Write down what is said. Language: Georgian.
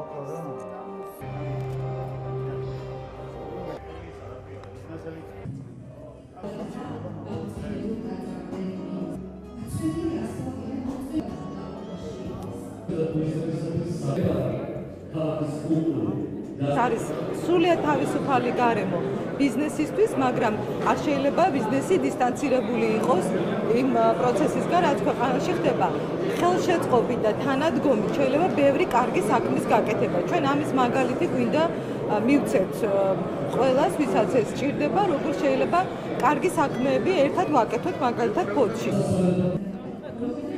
არის სრულიად თავისუფალი გარემო ბიზნესისთვის, მაგრამ არ შეიძლება ბიზნესი დისტანცირებული იყოს იმ პროცესისგან, რაც ქვეყანაში ხდება. ხელშეწყობით და თანადგომით შეიძლება ბევრი კარგი საქმის გაკეთება. ჩვენ ამის მაგალითი გვინდა მივცეთ ყველას, ვისაც ეს სჭირდება, როგორ შეიძლება კარგი საქმეები ერთად ვაკეთოთ მაგალითად ფოთში.